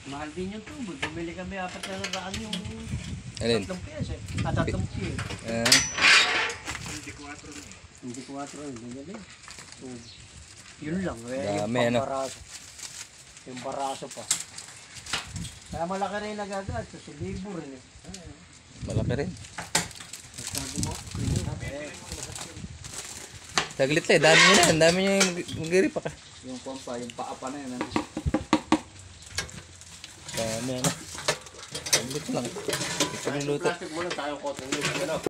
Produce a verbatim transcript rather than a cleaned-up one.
Mahal din yung tubo. Bumili kami apat na raan yung Alin? tatlong piyes eh. Ah, tatlong piyes. Ah, Hindi kuwatro, hindi galing. So, yun lang. Eh, yung Dami, ano? pambaraso. Yung baraso pa. Kaya malaki rin nagagat. Kasi libo rin eh. malaki rin. Sabi mo, eh, Saglit lang, dami nyo na. Ang dami nyo yung mag-iripa ka. Yung pompa, yung paa pa na yun. Ano? Dami ano. Saglit lang. Ito yung luto. plastic mo lang tayo cotton.